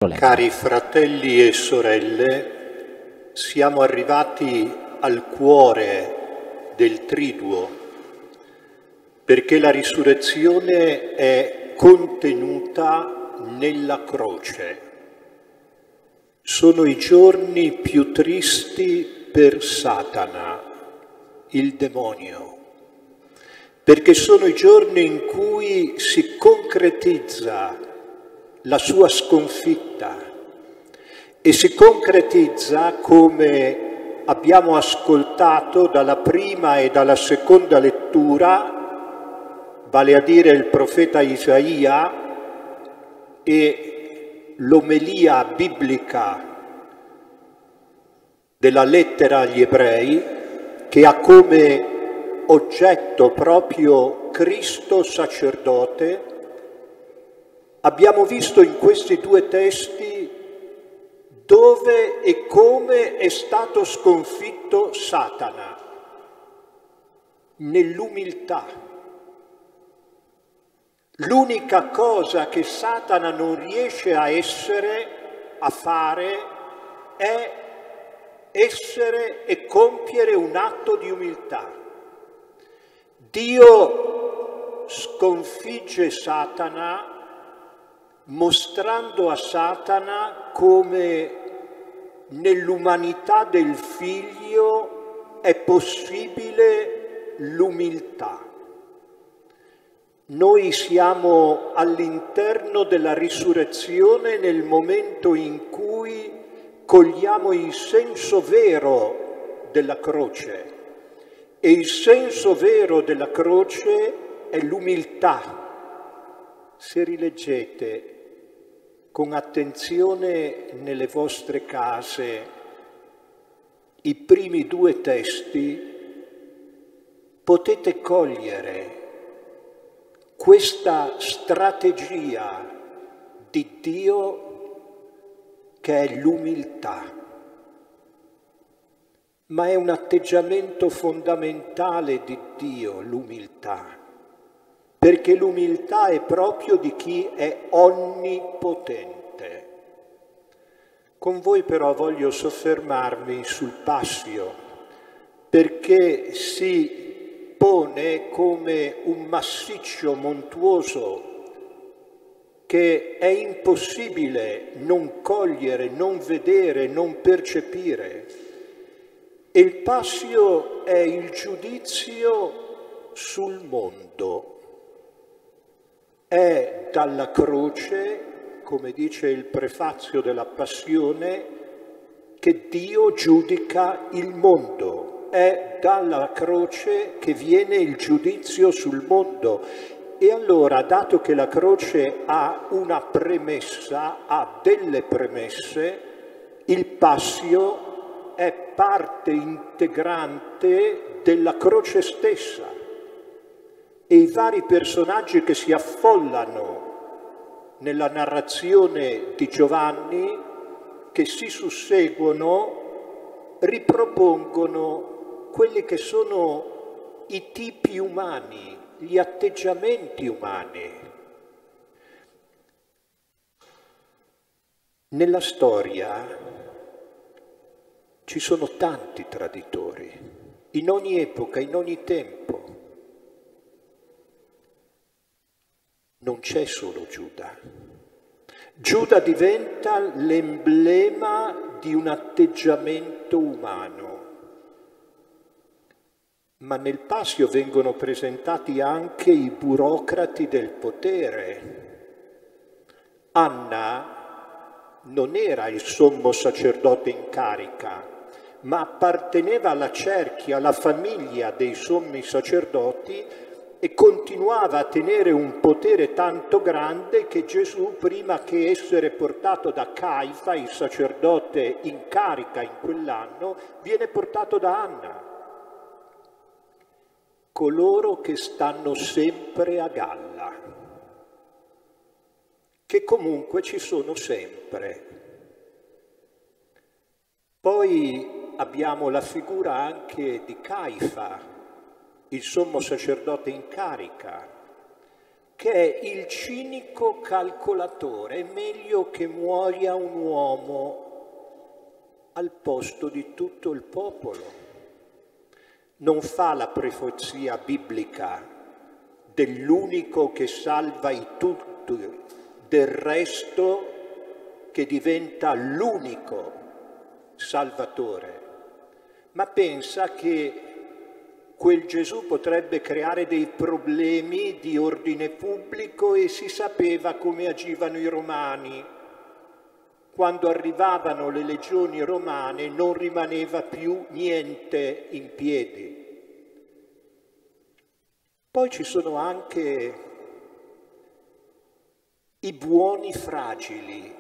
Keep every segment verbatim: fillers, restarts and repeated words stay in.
Cari fratelli e sorelle, siamo arrivati al cuore del Triduo, perché la risurrezione è contenuta nella croce. Sono i giorni più tristi per Satana, il demonio, perché sono i giorni in cui si concretizza la sua sconfitta e si concretizza, come abbiamo ascoltato dalla prima e dalla seconda lettura, vale a dire il profeta Isaia e l'omelia biblica della lettera agli ebrei, che ha come oggetto proprio Cristo sacerdote. Abbiamo visto in questi due testi dove e come è stato sconfitto Satana, nell'umiltà. L'unica cosa che Satana non riesce a essere, a fare, è essere e compiere un atto di umiltà. Dio sconfigge Satana mostrando a Satana come nell'umanità del Figlio è possibile l'umiltà. Noi siamo all'interno della risurrezione nel momento in cui cogliamo il senso vero della croce, e il senso vero della croce è l'umiltà. Se rileggete con attenzione nelle vostre case i primi due testi, potete cogliere questa strategia di Dio che è l'umiltà. Ma è un atteggiamento fondamentale di Dio, l'umiltà. Perché l'umiltà è proprio di chi è onnipotente. Con voi però voglio soffermarmi sul Passio, perché si pone come un massiccio montuoso che è impossibile non cogliere, non vedere, non percepire. E il Passio è il giudizio sul mondo. È dalla croce, come dice il prefazio della Passione, che Dio giudica il mondo. È dalla croce che viene il giudizio sul mondo. E allora, dato che la croce ha una premessa, ha delle premesse, il Passio è parte integrante della croce stessa. E i vari personaggi che si affollano nella narrazione di Giovanni, che si susseguono, ripropongono quelli che sono i tipi umani, gli atteggiamenti umani. Nella storia ci sono tanti traditori, in ogni epoca, in ogni tempo. Non c'è solo Giuda. Giuda diventa l'emblema di un atteggiamento umano. Ma nel Passio vengono presentati anche i burocrati del potere. Anna non era il sommo sacerdote in carica, ma apparteneva alla cerchia, alla famiglia dei sommi sacerdoti, e continuava a tenere un potere tanto grande che Gesù, prima che essere portato da Caifa, il sacerdote in carica in quell'anno, viene portato da Anna. Coloro che stanno sempre a galla, che comunque ci sono sempre. Poi abbiamo la figura anche di Caifa, il sommo sacerdote in carica, che è il cinico calcolatore. È meglio che muoia un uomo al posto di tutto il popolo. Non fa la profezia biblica dell'unico che salva i tutti, del resto che diventa l'unico salvatore, ma pensa che quel Gesù potrebbe creare dei problemi di ordine pubblico e si sapeva come agivano i romani. Quando arrivavano le legioni romane non rimaneva più niente in piedi. Poi ci sono anche i buoni fragili,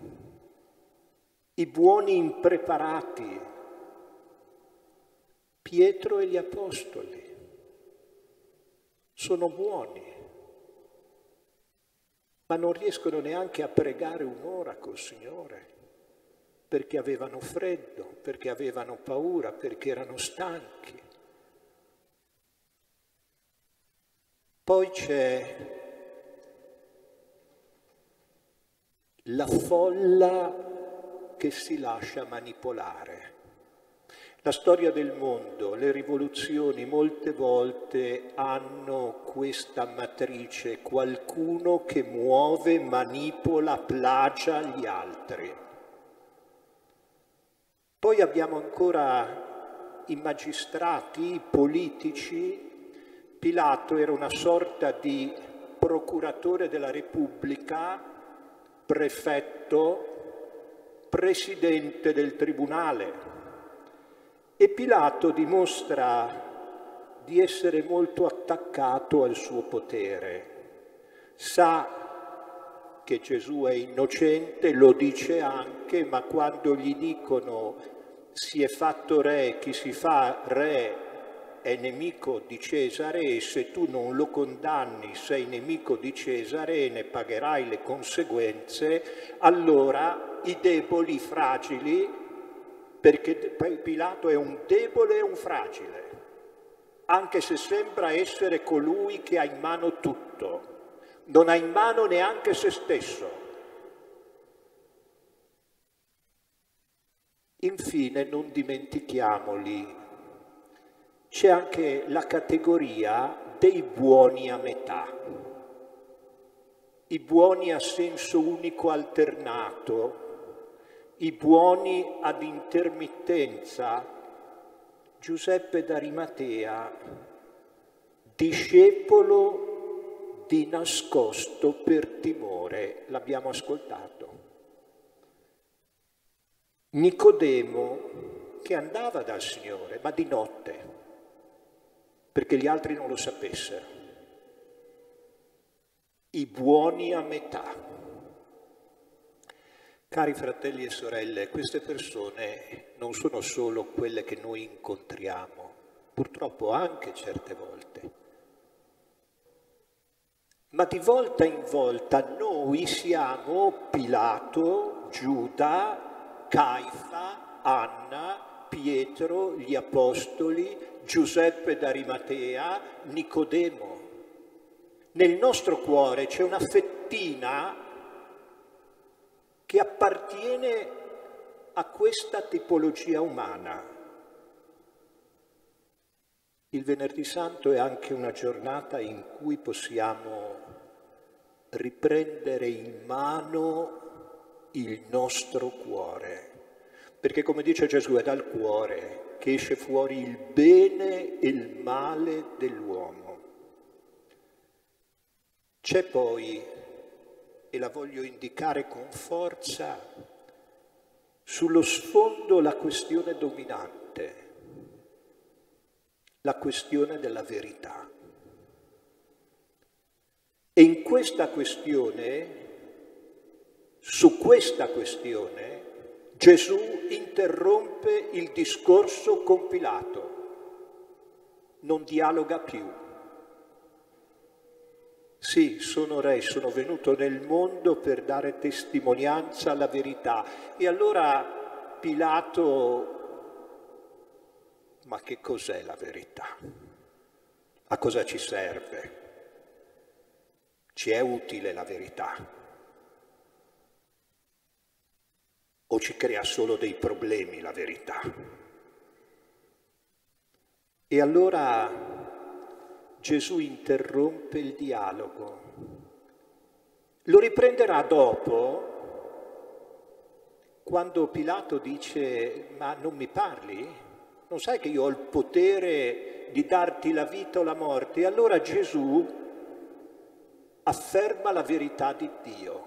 i buoni impreparati, Pietro e gli apostoli. Sono buoni, ma non riescono neanche a pregare un'ora col Signore, perché avevano freddo, perché avevano paura, perché erano stanchi. Poi c'è la folla che si lascia manipolare. La storia del mondo, le rivoluzioni molte volte hanno questa matrice, qualcuno che muove, manipola, plagia gli altri. Poi abbiamo ancora i magistrati, i politici. Pilato era una sorta di procuratore della Repubblica, prefetto, presidente del tribunale. E Pilato dimostra di essere molto attaccato al suo potere. Sa che Gesù è innocente, lo dice anche, ma quando gli dicono si è fatto re, chi si fa re è nemico di Cesare e se tu non lo condanni sei nemico di Cesare e ne pagherai le conseguenze, allora i deboli, i fragili, perché Pilato è un debole e un fragile, anche se sembra essere colui che ha in mano tutto, non ha in mano neanche se stesso. Infine, non dimentichiamoli, c'è anche la categoria dei buoni a metà, i buoni a senso unico alternato, i buoni ad intermittenza. Giuseppe d'Arimatea, discepolo di nascosto per timore, l'abbiamo ascoltato. Nicodemo, che andava dal Signore, ma di notte, perché gli altri non lo sapessero. I buoni a metà. Cari fratelli e sorelle, queste persone non sono solo quelle che noi incontriamo, purtroppo anche certe volte, ma di volta in volta noi siamo Pilato, Giuda, Caifa, Anna, Pietro, gli Apostoli, Giuseppe d'Arimatea, Nicodemo. Nel nostro cuore c'è una fettina che appartiene a questa tipologia umana. Il Venerdì Santo è anche una giornata in cui possiamo riprendere in mano il nostro cuore, perché come dice Gesù è dal cuore che esce fuori il bene e il male dell'uomo. C'è poi, e la voglio indicare con forza, sullo sfondo la questione dominante, la questione della verità. E in questa questione, su questa questione, Gesù interrompe il discorso con Pilato, non dialoga più. Sì, sono re, sono venuto nel mondo per dare testimonianza alla verità. E allora Pilato, ma che cos'è la verità? A cosa ci serve? Ci è utile la verità? O ci crea solo dei problemi la verità? E allora Gesù interrompe il dialogo. Lo riprenderà dopo, quando Pilato dice: ma non mi parli? Non sai che io ho il potere di darti la vita o la morte? E allora Gesù afferma la verità di Dio,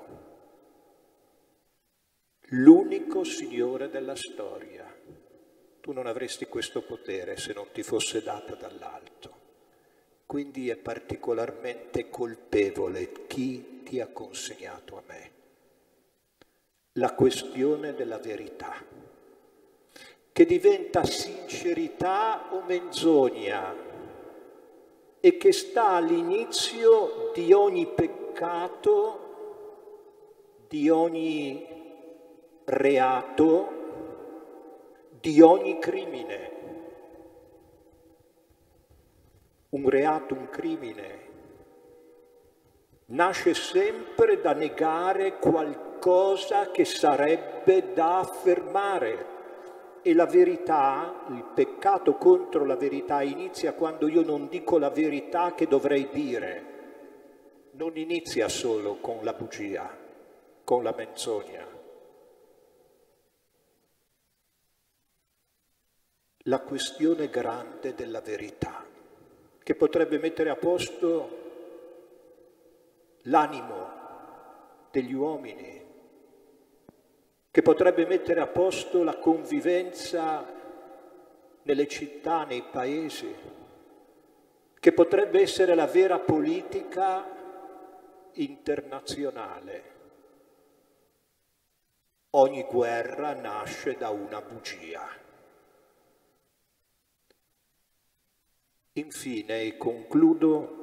l'unico Signore della storia. Tu non avresti questo potere se non ti fosse dato dall'alto. Quindi è particolarmente colpevole chi ti ha consegnato a me. La questione della verità, che diventa sincerità o menzogna e che sta all'inizio di ogni peccato, di ogni reato, di ogni crimine. Un reato, un crimine, nasce sempre da negare qualcosa che sarebbe da affermare. E la verità, il peccato contro la verità, inizia quando io non dico la verità che dovrei dire. Non inizia solo con la bugia, con la menzogna. La questione grande della verità, che potrebbe mettere a posto l'animo degli uomini, che potrebbe mettere a posto la convivenza nelle città, nei paesi, che potrebbe essere la vera politica internazionale. Ogni guerra nasce da una bugia. Infine, e concludo,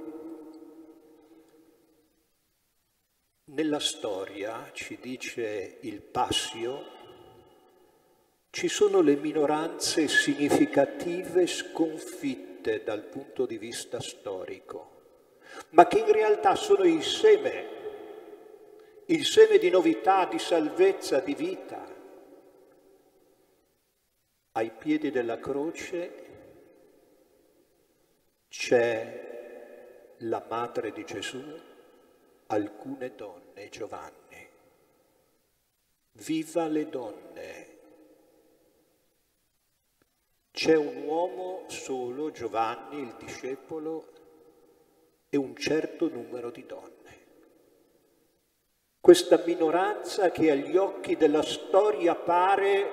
nella storia, ci dice il Passio, ci sono le minoranze significative sconfitte dal punto di vista storico, ma che in realtà sono il seme, il seme di novità, di salvezza, di vita. Ai piedi della croce c'è la madre di Gesù, alcune donne, Giovanni. Viva le donne! C'è un uomo solo, Giovanni, il discepolo, e un certo numero di donne. Questa minoranza che agli occhi della storia pare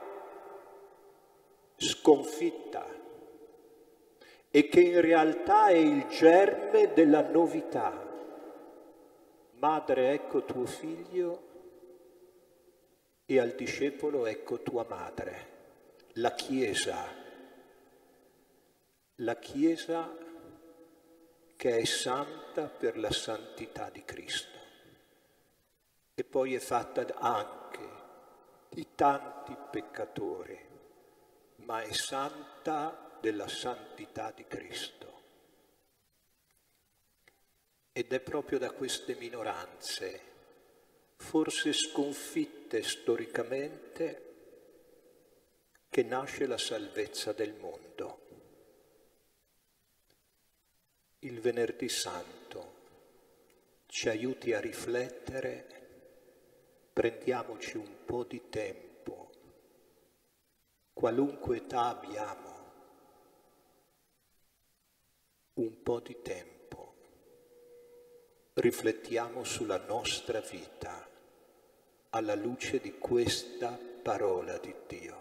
sconfitta e che in realtà è il germe della novità. Madre, ecco tuo figlio, e al discepolo ecco tua madre. La Chiesa, la Chiesa che è santa per la santità di Cristo e poi è fatta anche di tanti peccatori, ma è santa della santità di Cristo. Ed è proprio da queste minoranze, forse sconfitte storicamente, che nasce la salvezza del mondo. Il Venerdì Santo ci aiuti a riflettere, prendiamoci un po' di tempo, qualunque età abbiamo, un po' di tempo, riflettiamo sulla nostra vita alla luce di questa parola di Dio.